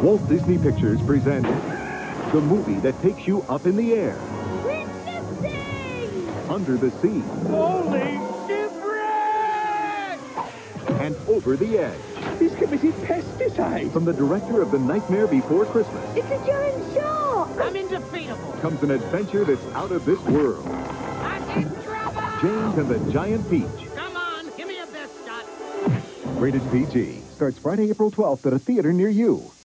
Walt Disney Pictures presents the movie that takes you up in the air, We're missing! under the sea, Holy shipwreck! and over the edge. He's committed pesticide. From the director of The Nightmare Before Christmas It's a giant shark! I'm indefeatable. comes an adventure that's out of this world. I'm in trouble. James and the Giant Peach. Come on, give me a best shot. Rated PG. Starts Friday, April 12th at a theater near you.